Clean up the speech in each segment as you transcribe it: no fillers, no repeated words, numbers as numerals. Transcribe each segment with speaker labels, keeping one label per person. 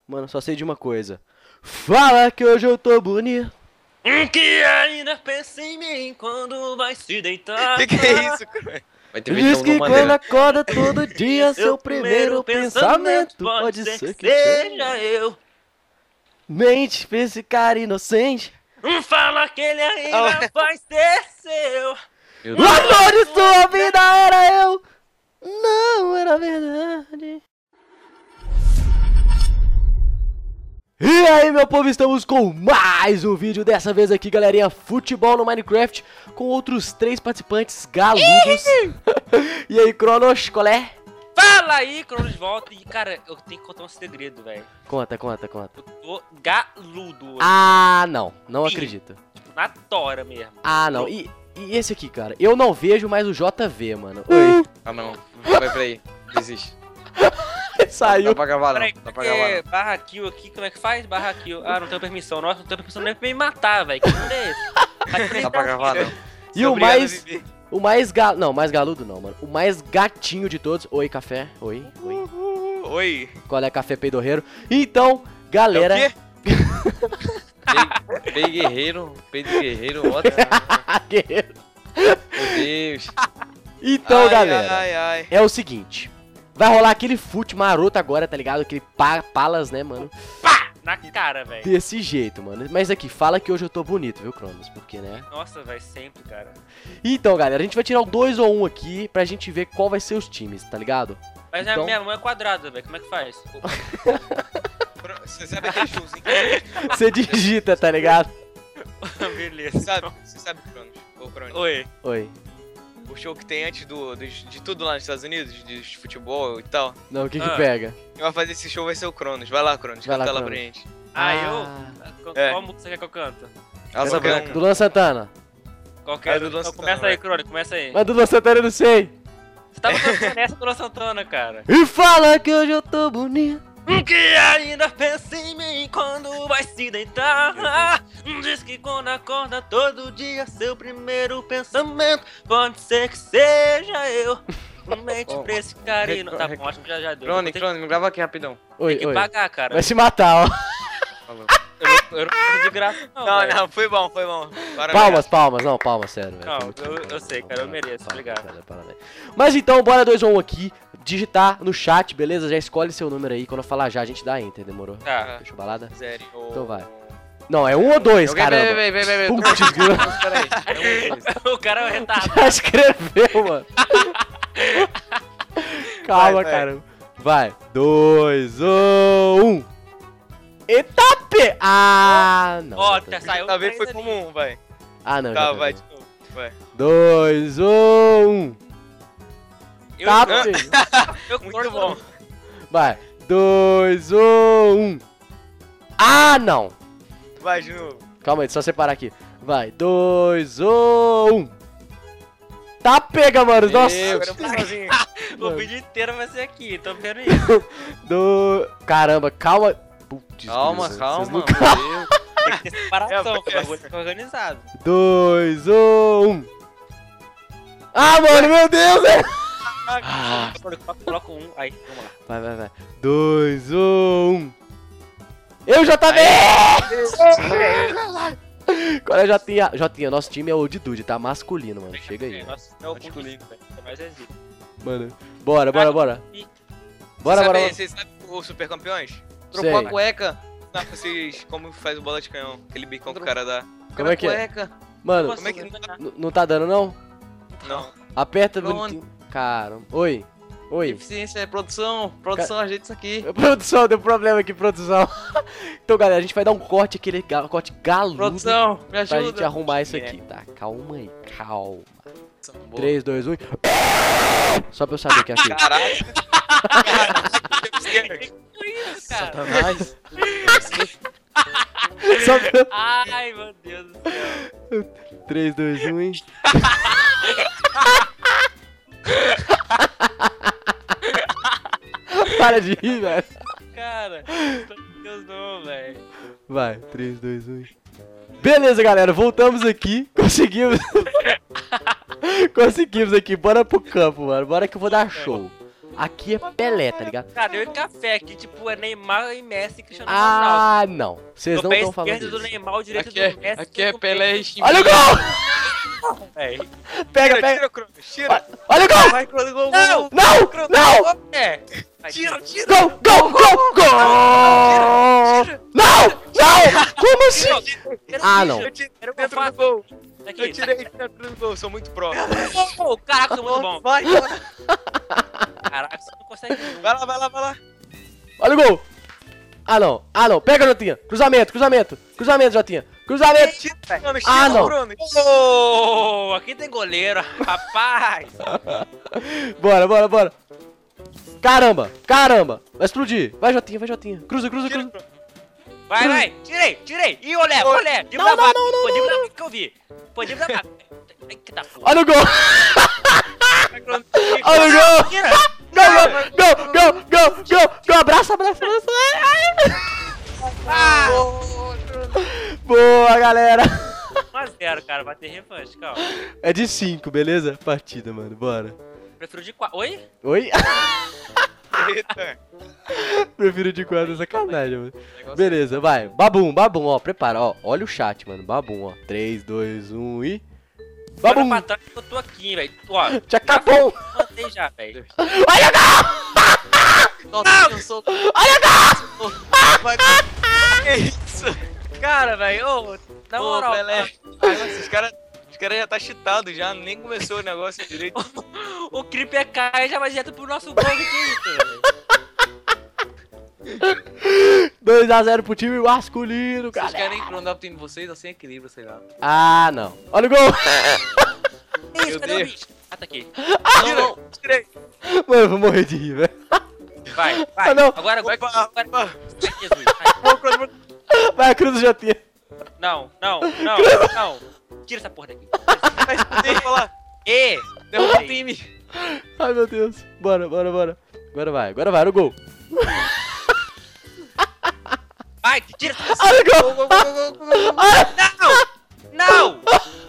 Speaker 1: Mano, só sei de uma coisa. Fala que hoje eu tô bonito.
Speaker 2: Que ainda pensa em mim quando vai se deitar.
Speaker 3: Que é isso, cara? Vai ter
Speaker 1: Diz
Speaker 3: então
Speaker 1: que
Speaker 3: no
Speaker 1: quando
Speaker 3: maneira.
Speaker 1: acorda todo dia seu primeiro pensamento pode ser que
Speaker 2: seja eu.
Speaker 1: mente pra esse cara inocente.
Speaker 2: Fala que ele ainda vai ser seu.
Speaker 3: Meu
Speaker 1: O
Speaker 3: Deus.
Speaker 1: amor de sua vida era eu. Não era verdade. E aí, meu povo, estamos com mais um vídeo, dessa vez aqui, galerinha, futebol no Minecraft, com outros 3 participantes galudos. E aí, Cronos, qual é?
Speaker 2: Fala aí, Cronos de volta. E, cara, eu tenho que contar um segredo, velho.
Speaker 1: Conta.
Speaker 2: Eu tô galudo hoje.
Speaker 1: Ah, não
Speaker 2: Sim.
Speaker 1: acredito.
Speaker 2: Tipo, na tora mesmo.
Speaker 1: Ah, não, e esse aqui, cara, eu não vejo, mas o JV, mano. Oi.
Speaker 3: Ah, não. Vai pra aí. Desiste.
Speaker 1: Saiu.
Speaker 3: Dá pra gravar, não.
Speaker 2: Peraí,
Speaker 3: Dá pra gravar, não.
Speaker 2: barra kill aqui, como é que faz? Barra kill. Ah, não tenho permissão. Nossa, não tenho permissão nem pra me matar, velho. Que mundo é esse?
Speaker 3: Dá pra gravar, não.
Speaker 1: E o mais não, mais galudo não, mano. O mais gatinho de todos. Oi, café. Oi.
Speaker 3: Oi.
Speaker 1: Qual é, café peidorreiro? Então, galera.
Speaker 3: É o quê? Pei guerreiro. What?
Speaker 1: Guerreiro.
Speaker 3: Meu Deus.
Speaker 1: Então,
Speaker 3: Ai,
Speaker 1: galera,
Speaker 3: ai.
Speaker 1: é o seguinte. Vai rolar aquele fute maroto agora, tá ligado? Aquele palas, né, mano?
Speaker 2: Na cara, velho.
Speaker 1: Desse jeito, mano. Mas aqui, fala que hoje eu tô bonito, viu, Cronos? Porque, né?
Speaker 2: Nossa, vai sempre, cara.
Speaker 1: Então, galera, a gente vai tirar o 2 ou 1 aqui pra gente ver qual vai ser os times, tá ligado?
Speaker 2: Mas
Speaker 1: Então-
Speaker 2: a minha mão é quadrada, velho. Como é que faz?
Speaker 3: Você sabe aquele showzinho?
Speaker 1: Você digita, tá ligado?
Speaker 2: Beleza.
Speaker 3: Você sabe, Cronos? Ô, Cronos.
Speaker 2: Oi.
Speaker 1: Oi.
Speaker 3: O show que tem antes de tudo lá nos Estados Unidos, de futebol e tal.
Speaker 1: Não, o que
Speaker 2: Ah.
Speaker 1: pega?
Speaker 3: Quem vai fazer esse show vai ser o Cronos. Vai lá, Cronos.
Speaker 1: Vai lá,
Speaker 3: Canta lá pra
Speaker 1: Cronos.
Speaker 3: gente.
Speaker 2: Eu?
Speaker 3: É.
Speaker 2: Qual música quer que eu canto?
Speaker 3: Asa
Speaker 1: Canta
Speaker 3: Branca.
Speaker 1: do Luan Santana.
Speaker 2: Qualquer.
Speaker 3: É do Luan
Speaker 2: Então
Speaker 3: Santana,
Speaker 2: começa aí,
Speaker 3: vai.
Speaker 2: Crônico, começa aí.
Speaker 1: Mas do Luan Santana eu não sei.
Speaker 2: Você tava cantando essa do Luan Santana, cara.
Speaker 1: E fala que hoje eu tô bonito.
Speaker 2: Que ainda pensa em mim quando vai se deitar. Diz que quando acorda todo dia seu primeiro pensamento pode ser que seja eu. Mente
Speaker 3: Bom,
Speaker 2: pra esse carinho. Tá bom, acho que já deu.
Speaker 3: Crônico, me grava aqui rapidão.
Speaker 1: Oi,
Speaker 2: Tem que
Speaker 1: oi.
Speaker 2: pagar, cara.
Speaker 1: Vai se matar, ó.
Speaker 3: Falou.
Speaker 2: Eu não faço de graça, não.
Speaker 3: Não,
Speaker 2: velho.
Speaker 3: não, foi bom. Parabéns.
Speaker 1: Palmas, não, palmas, sério, velho.
Speaker 2: Não,
Speaker 1: Foi muito bom.
Speaker 2: eu sei, cara, eu mereço, obrigado.
Speaker 1: Parabéns. Mas então, bora 2 ou 1 aqui. Digitar no chat, beleza? Já escolhe seu número aí. Quando eu falar já, a gente dá enter, demorou?
Speaker 2: Tá.
Speaker 1: Fechou balada?
Speaker 3: Zero.
Speaker 1: Então vai. Não, é 1 ou 2, caramba.
Speaker 3: Vem.
Speaker 1: Putz, grila.
Speaker 3: Peraí. É um, dois.
Speaker 2: O cara é um retardado.
Speaker 1: Já escreveu, mano. Calma,
Speaker 3: Vai.
Speaker 1: caramba. Vai. 2 ou 1. Eita, P! Ah, não.
Speaker 2: Ó,
Speaker 1: Tá-
Speaker 2: saiu
Speaker 3: Tá vendo? Foi
Speaker 2: três
Speaker 3: como
Speaker 2: ali.
Speaker 3: um, vai.
Speaker 1: Ah, não.
Speaker 3: Tá,
Speaker 1: já
Speaker 3: vai
Speaker 1: pegou.
Speaker 3: de novo. Vai.
Speaker 1: 2 ou 1.
Speaker 2: Eu,
Speaker 1: Tá,
Speaker 2: eu,
Speaker 1: P.
Speaker 2: eu,
Speaker 3: Muito bom.
Speaker 1: Vai. 2 ou 1. Ah, não.
Speaker 3: Vai de novo.
Speaker 1: Calma aí, só separar aqui. Vai. 2 ou 1. Tá, pega, mano. Nossa.
Speaker 3: Agora eu fui sozinho.
Speaker 2: O vídeo inteiro vai ser aqui, tô vendo isso.
Speaker 1: Caramba, calma. Putz,
Speaker 3: Calma,
Speaker 1: vocês
Speaker 3: calma,
Speaker 1: não-
Speaker 3: meu Deus.
Speaker 2: Tem que ter separação,
Speaker 3: É,
Speaker 2: porque o bagulho fica organizado.
Speaker 1: 2 ou 1. Ah, mano, meu Deus, velho. Ah.
Speaker 2: Coloca um, aí, vamos lá.
Speaker 1: Vai. 2 ou 1. Eu já tava. Qual é, Jotinha? Nosso time é o de Dude, tá? Masculino, mano. Chega aí.
Speaker 2: Nossa, não é o
Speaker 3: Masculino.
Speaker 2: masculino, velho. É mais exílio.
Speaker 1: Mano. Bora. Bora.
Speaker 3: Vocês sabem os super campeões?
Speaker 1: Sei.
Speaker 3: Trocou a cueca. Não, vocês, como faz o bola de canhão? Aquele bicão que o cara dá.
Speaker 1: Como é que é?
Speaker 3: Cueca.
Speaker 1: Mano,
Speaker 3: Como é que-
Speaker 1: não tá dando, não?
Speaker 3: Não.
Speaker 1: Aperta
Speaker 3: Onde?
Speaker 1: bonitinho. Caramba. Oi.
Speaker 3: Eficiência é produção. Produção, ajeita isso aqui.
Speaker 1: Produção, deu problema aqui, produção. Então, galera, a gente vai dar um corte, aquele corte galudo.
Speaker 3: Produção, me
Speaker 1: Pra
Speaker 3: ajuda.
Speaker 1: gente arrumar isso
Speaker 3: É.
Speaker 1: aqui, tá? Calma aí, calma.
Speaker 3: Boa.
Speaker 1: 3, 2, 1. Só pra eu saber que é aqui.
Speaker 3: Caraca.
Speaker 2: Que isso, cara?
Speaker 1: Satanás. Só pra eu...
Speaker 2: Ai, meu Deus do céu.
Speaker 1: 3, 2, 1, hein? Para de rir, velho.
Speaker 2: Cara, meu Deus não, velho.
Speaker 1: Vai, 3, 2, 1. Beleza, galera, voltamos aqui. Conseguimos. Conseguimos aqui. Bora pro campo, mano. Bora que eu vou dar show. Aqui é Pelé, tá ligado?
Speaker 2: Cara, eu e Café aqui, tipo, é Neymar e Messi e Cristiano Ronaldo.
Speaker 1: Ah, não. Vocês
Speaker 2: O
Speaker 1: não
Speaker 2: pé
Speaker 1: estão falando
Speaker 2: esquerdo do
Speaker 1: disso.
Speaker 2: Neymar, o direito
Speaker 3: Aqui
Speaker 2: do Messi.
Speaker 3: aqui é
Speaker 2: o
Speaker 3: Pelé
Speaker 2: pé-
Speaker 3: e Chimbinha.
Speaker 1: Olha o gol!
Speaker 2: Véi.
Speaker 1: Pega, pega.
Speaker 3: Tira, Cronos, tira.
Speaker 1: Olha o gol!
Speaker 3: Vai, Cronos, gol,
Speaker 2: Não!
Speaker 3: gol.
Speaker 1: Não! Não!
Speaker 2: É. Vai,
Speaker 3: Tira.
Speaker 1: Gol! Gol! Gol! Gol! Não! Não! Como assim? Ah, não.
Speaker 3: Eu tirei
Speaker 2: Era uma
Speaker 3: dentro do
Speaker 2: fase.
Speaker 3: gol.
Speaker 2: Aqui,
Speaker 3: Eu tirei dentro do gol, sou muito pró.
Speaker 2: Oh, caraca, eu sou muito bom.
Speaker 3: Vai,
Speaker 2: Caraca, você não consegue.
Speaker 3: vai lá, vai lá, vai lá.
Speaker 1: Olha o gol! Ah, não. Ah, não. Pega, Jotinha. Cruzamento, cruzamento. Cruzamento, Jotinha. Cruzamento.
Speaker 3: Tira, Cronos,
Speaker 1: Ah,
Speaker 3: tira,
Speaker 1: não.
Speaker 3: Cronos.
Speaker 2: Oh, aqui tem goleiro, rapaz.
Speaker 1: Bora, bora, bora. Caramba, caramba. Vai explodir. Vai, Jotinha, vai, Jotinha. Cruza, cruza,
Speaker 3: Tira,
Speaker 1: cruza.
Speaker 3: Cronos.
Speaker 2: Vai, vai. Tirei, tirei. Ih, olé, olé. Digo
Speaker 1: Não,
Speaker 2: da
Speaker 1: não,
Speaker 2: vaca.
Speaker 1: não, não,
Speaker 2: Pô, digo
Speaker 1: não,
Speaker 2: da vaca que eu vi. Pô, digo da vaca. Ai, que tá foda.
Speaker 1: Olha o gol.
Speaker 3: Vai, Cronos.
Speaker 1: Olha o gol.
Speaker 2: Tira.
Speaker 1: Gol, gol, gol, gol, gol, gol. Abraça, abraça, abraça.
Speaker 2: Ah,
Speaker 1: Boa, galera.
Speaker 2: 1x0, cara. Vai ter revanche, calma.
Speaker 1: É de 5, beleza? Partida, mano. Bora.
Speaker 2: Prefiro de 4. Oi?
Speaker 1: Oi?
Speaker 3: Eita.
Speaker 1: Prefiro de 4, é sacanagem, mano.
Speaker 3: Negócio
Speaker 1: Beleza, vai. Babum, babum, ó. Prepara, ó. Olha o chat, mano. Babum, ó. 3, 2, 1 e...
Speaker 2: Olha
Speaker 1: Babum.
Speaker 2: pra trás que eu tô aqui, velho. Ó,
Speaker 1: Já acabou.
Speaker 2: mantei já, velho.
Speaker 1: Olha o gol.
Speaker 3: Nossa, eu sou...
Speaker 1: Olha o gol.
Speaker 3: Vai, que isso?
Speaker 2: Cara, velho, ô, na
Speaker 3: Ô,
Speaker 2: moral.
Speaker 3: Pelé. Nossa, os caras já tá cheatado já, nem começou o negócio direito.
Speaker 2: O Creeper cai e já vai direto pro nosso gol. Que é isso, velho?
Speaker 1: 2x0 pro time masculino,
Speaker 4: Vocês
Speaker 1: cara.
Speaker 4: querem que não dá pro time de vocês ou sem equilíbrio, sei lá.
Speaker 1: Ah, não. Olha o gol.
Speaker 2: Que isso, cadê o
Speaker 3: Deus.
Speaker 2: bicho? Ah, tá aqui.
Speaker 3: Tira, tirei.
Speaker 1: Mano, eu vou morrer de rir, velho.
Speaker 2: Vai, vai.
Speaker 1: Ah, não.
Speaker 2: Agora,
Speaker 3: Vai,
Speaker 2: agora.
Speaker 3: vai, vai.
Speaker 2: Ai, Jesus. Ai,
Speaker 1: Vai, cruza o Jotinha.
Speaker 2: não, não, não, não. Tira essa porra daqui.
Speaker 3: Deixa eu falar.
Speaker 2: E
Speaker 3: Derruba o time.
Speaker 1: Ai, meu Deus. Bora, bora, bora. Agora vai, olha o gol.
Speaker 2: vai, tira essa.
Speaker 1: Olha o gol.
Speaker 2: Não!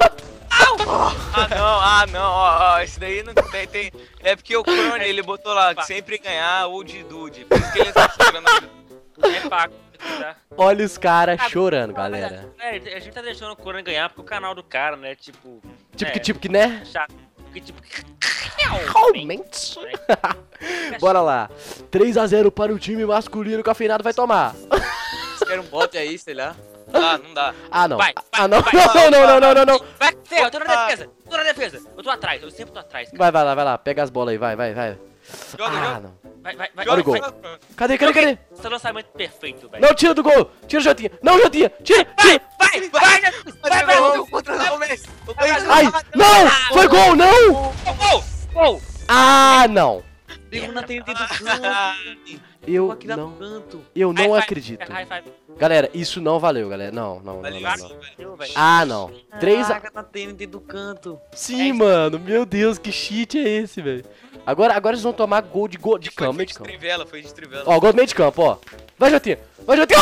Speaker 3: Ah não, ó, esse daí não tem. É porque o Crone, ele botou lá que sempre ganhar ou de Dude. Por isso que ele tá segurando.
Speaker 2: É pago. Tá?
Speaker 1: Olha os caras chorando, galera.
Speaker 2: É, a gente tá deixando o Corona ganhar porque o canal do cara, né? Tipo.
Speaker 1: Tipo que, né?
Speaker 2: Chato. Porque, tipo.
Speaker 1: Realmente. Bora lá. 3x0 para o time masculino. Cafeinado vai tomar.
Speaker 4: Vocês querem um bote aí, sei lá.
Speaker 3: Ah, não dá.
Speaker 1: Ah, não.
Speaker 2: Vai,
Speaker 1: Ah, não.
Speaker 2: vai,
Speaker 1: Não.
Speaker 2: Vai, Fê, eu tô na defesa. Tô na defesa. Eu tô atrás, eu sempre tô atrás. Cara.
Speaker 1: Vai lá. Pega as bolas aí, vai.
Speaker 3: Joga,
Speaker 1: Ah,
Speaker 3: joga.
Speaker 1: não.
Speaker 2: Vai.
Speaker 1: Olha o gol.
Speaker 3: joga, Crone.
Speaker 1: Cadê?
Speaker 2: Esse lançamento perfeito, velho.
Speaker 1: Não, tira do gol. Tira o Jotinha. Não, Jotinha. Tira.
Speaker 3: Vai, contra o Messi.
Speaker 1: Ai, não. Foi gol, não.
Speaker 2: Gol!
Speaker 1: Ah, não.
Speaker 4: Digo na TNT do canto.
Speaker 1: Eu
Speaker 4: Aqui no
Speaker 1: não.
Speaker 4: canto.
Speaker 1: acredito.
Speaker 2: High five.
Speaker 1: Galera, isso não valeu, galera. Não.
Speaker 3: Valeu,
Speaker 2: Valeu, velho.
Speaker 1: Ah, não. 3 a...
Speaker 4: Caraca, na TNT do canto.
Speaker 1: Sim, mano. Meu Deus, que cheat é esse, velho? Agora eles vão tomar gol de campo,
Speaker 3: Foi
Speaker 1: meio
Speaker 3: de
Speaker 1: de campo.
Speaker 3: trivela, foi de trivela.
Speaker 1: Ó, gol do meio de campo, ó. Vai, Jotinha. Vai, Jotinha.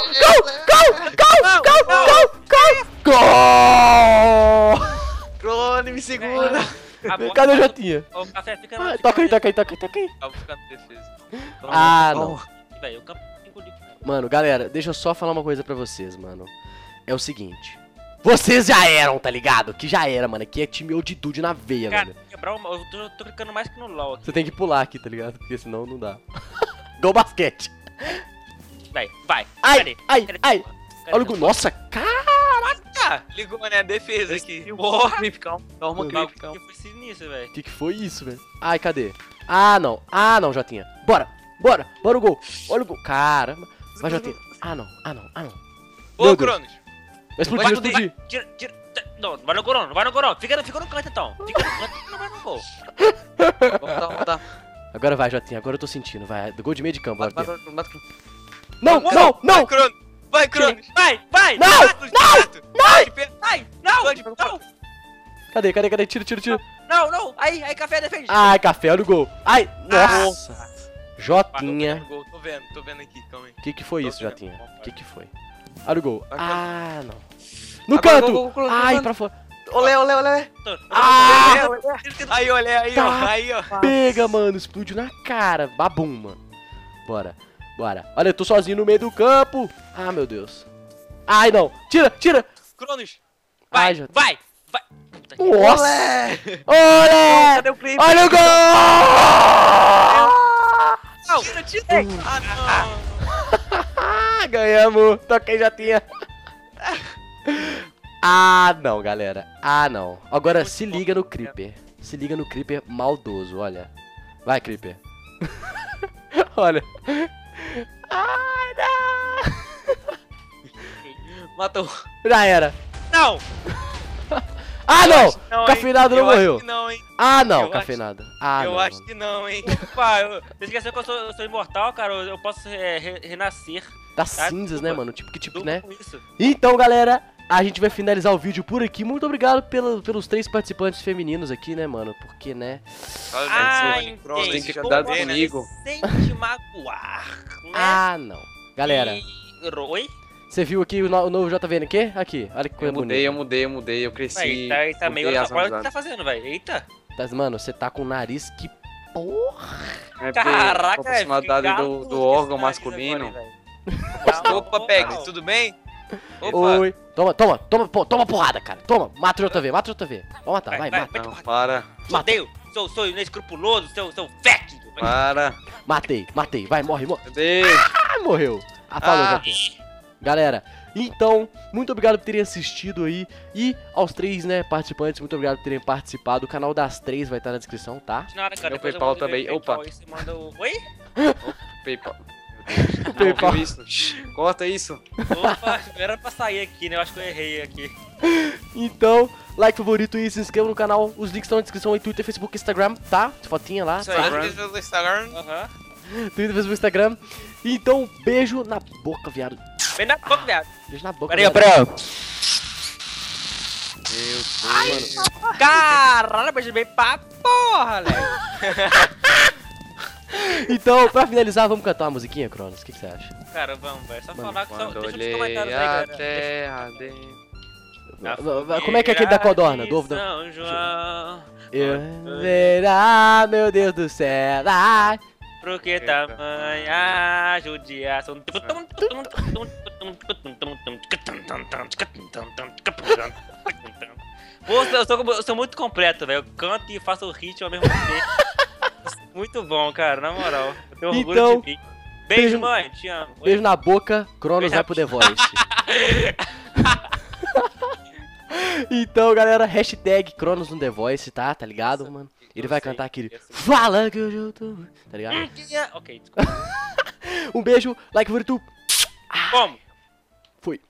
Speaker 1: Gol!
Speaker 4: Crone, me segura.
Speaker 2: A bola-
Speaker 1: Cadê o Jotinha?
Speaker 2: O café fica
Speaker 1: Ah, toca aí.
Speaker 3: Tava ficando defesa.
Speaker 1: Ah, não.
Speaker 2: Velho, o campo tem gol de cara.
Speaker 1: Mano, galera, deixa eu só falar uma coisa pra vocês, mano. É o seguinte. Vocês já eram, tá ligado? Que já era, mano. Aqui é time altitude na veia,
Speaker 2: Cara,
Speaker 1: velho.
Speaker 2: quebrar uma. Eu tô clicando mais que no LOL aqui.
Speaker 1: Você tem que pular aqui, tá ligado? Porque senão não dá. Gol basquete.
Speaker 2: Vai.
Speaker 1: Ai,
Speaker 2: Cadê?
Speaker 1: ai.
Speaker 2: Cadê?
Speaker 1: Olha o gol. Nossa, cara.
Speaker 3: Ligou, né? A defesa aqui.
Speaker 4: Clipe, calma. Calma, Clipe,
Speaker 2: Que
Speaker 4: calma.
Speaker 2: foi sinistro, velho.
Speaker 1: O que foi isso, velho? Ai, cadê? Ah, não, Jotinha. Bora o gol. Olha o gol. Caramba. Vai, Jotinha. Ah, não.
Speaker 3: Ô,
Speaker 1: Meu Deus.
Speaker 3: Cronos.
Speaker 1: Vai explodir.
Speaker 2: Tira. Não vai no Corona, Fica no canto então. Fica no canto, não vai no gol.
Speaker 4: Vamos botar.
Speaker 1: Agora vai, Jotinha. Agora eu tô sentindo. Vai. Do gol de meio de campo.
Speaker 4: Bate,
Speaker 1: Bora.
Speaker 4: bate, bate.
Speaker 1: Não.
Speaker 3: Vai, Cronos. Vai, Cronos.
Speaker 2: Vai.
Speaker 1: Não.
Speaker 2: Vai. Não.
Speaker 1: Cadê? Tira.
Speaker 2: Não. Aí, café defende.
Speaker 1: Ai, café, olha o gol. Ai, nossa. Jotinha.
Speaker 3: Gol, tô vendo aqui, calma aí.
Speaker 1: O que foi isso,
Speaker 3: Tô vendo.
Speaker 1: Jotinha? O que foi? Olha o gol.
Speaker 3: Vai,
Speaker 1: Ah, não. No
Speaker 4: Agora,
Speaker 1: canto.
Speaker 4: gol,
Speaker 1: Ai,
Speaker 4: gol.
Speaker 1: pra fora.
Speaker 4: Olé, olé, olé.
Speaker 1: Ah!
Speaker 3: Aí, olha aí, ó.
Speaker 1: Tá.
Speaker 3: Aí, ó.
Speaker 1: Pega, mano. Explodiu na cara. Babum, mano. Bora. Bora. Olha, eu tô sozinho no meio do campo. Ah, meu Deus. Ai, não. Tira, tira.
Speaker 3: Cronos.
Speaker 1: Ai,
Speaker 2: Vai,
Speaker 1: já...
Speaker 2: vai, vai. Puta que-
Speaker 1: Nossa.
Speaker 4: Olé.
Speaker 1: Olé.
Speaker 4: Cadê o clipe?
Speaker 1: Olha o gol.
Speaker 3: Não, tira. Ah, não.
Speaker 1: Ah, ganhamos. Toquei já tinha. Ah, não, galera. Ah, não. Agora se liga no Creeper. Se liga no Creeper maldoso, olha. Vai, Creeper. Olha. Ai, não.
Speaker 4: Matou.
Speaker 1: Já era.
Speaker 2: Não!
Speaker 1: Ah, não.
Speaker 3: Não, hein?
Speaker 1: Cafeinado não
Speaker 3: Eu acho
Speaker 1: morreu.
Speaker 3: que não, hein?
Speaker 1: Ah, não,
Speaker 3: Eu
Speaker 1: cafeinado. Ah,
Speaker 3: Eu
Speaker 1: não.
Speaker 3: acho que não, hein?
Speaker 2: Opa, você esqueceu que eu sou imortal, cara. Eu posso renascer.
Speaker 1: Tá cinzas, né, mano? Tipo, que tipo,
Speaker 2: Durma
Speaker 1: né?
Speaker 2: com isso.
Speaker 1: Então, galera, a gente vai finalizar o vídeo por aqui. Muito obrigado pelos 3 participantes femininos aqui, né, mano? Porque, né?
Speaker 2: Ah,
Speaker 3: Cronos,
Speaker 4: tem que
Speaker 2: entendi.
Speaker 4: andar
Speaker 2: Como
Speaker 4: comigo.
Speaker 2: você sente magoar, né?
Speaker 1: Ah, não. Galera,
Speaker 2: Oi?
Speaker 1: você viu aqui o novo JVNQ? Aqui, olha que coisa bonita.
Speaker 4: Eu mudei, eu cresci.
Speaker 2: Aí tá meio.
Speaker 4: mudei as
Speaker 2: Olha o que
Speaker 4: amizades.
Speaker 2: tá fazendo, velho. Eita!
Speaker 1: Mano, você tá com o nariz que porra.
Speaker 4: É porque
Speaker 2: Caraca,
Speaker 4: a proximidade do órgão masculino.
Speaker 3: Opa, Pegs, tudo bem? Opa.
Speaker 1: Oi. Toma porrada, cara. Toma, mata o JV, mata o JV. Vamos matar, vai,
Speaker 2: Vai,
Speaker 1: mata.
Speaker 4: Não, para,
Speaker 2: Matei! Sou inescrupuloso, seu fétido!
Speaker 4: para.
Speaker 1: Matei, vai, morre.
Speaker 4: Cadê?
Speaker 1: Ah, morreu. Ah, falou,
Speaker 4: Ah.
Speaker 1: JV. Galera, então, muito obrigado por terem assistido aí. E aos 3, né, participantes, muito obrigado por terem participado. O canal das 3 vai estar na descrição, tá?
Speaker 2: Nada, cara,
Speaker 4: Meu
Speaker 2: depois eu
Speaker 4: PayPal
Speaker 2: mando
Speaker 4: também.
Speaker 2: meu PayPal,
Speaker 4: Opa.
Speaker 2: aí você manda o... Oi?
Speaker 4: PayPal.
Speaker 1: PayPal.
Speaker 4: Não, viu isso? Shhh, corta isso.
Speaker 2: Opa, era pra sair aqui, né? Eu acho que eu errei aqui.
Speaker 1: Então, like, favorito e se inscreva no canal. Os links estão na descrição aí, Twitter, Facebook, Instagram, tá? Fotinha lá.
Speaker 3: Isso aí, do Instagram.
Speaker 2: Aham.
Speaker 1: Twitter, Facebook, Instagram. Então, beijo na boca, viado.
Speaker 2: Vem na boca, viado.
Speaker 1: Beijo na boca.
Speaker 2: Peraí,
Speaker 1: viado.
Speaker 2: peraí.
Speaker 4: Meu Deus, mano.
Speaker 2: Caralho, beijo bem pra porra, Léo.
Speaker 1: Então, pra finalizar, vamos cantar uma musiquinha, Cronos? O que você acha?
Speaker 2: Cara, vamos, velho. Só
Speaker 1: Mano,
Speaker 2: falar que só.
Speaker 4: Quando
Speaker 2: Deixa nos
Speaker 4: olhei
Speaker 2: comentários aí,
Speaker 4: a
Speaker 2: galera.
Speaker 4: terra dentro.
Speaker 1: Como é que é aquele da codorna? Do ovo da...
Speaker 2: São João.
Speaker 1: Eu verá, meu Deus do céu. Ai.
Speaker 2: Porque tamanha judiação. Pô, eu sou muito completo, velho. Eu canto e faço o ritmo ao mesmo tempo. Muito bom, cara, na moral. Eu tenho orgulho
Speaker 1: Então,
Speaker 2: de mim. Beijo,
Speaker 1: beijo-
Speaker 2: mãe. Te amo. Oi.
Speaker 1: Beijo na boca, Cronos
Speaker 2: Beijo
Speaker 1: vai
Speaker 2: na-
Speaker 1: pro The Voice. Então, galera, hashtag Cronos no The Voice, tá? Tá ligado, mano? Ele vai cantar aquele Fala que eu já tô... Tá ligado?
Speaker 2: Ok, desculpa.
Speaker 1: Um beijo, like, favorito.
Speaker 2: Como?
Speaker 1: Fui.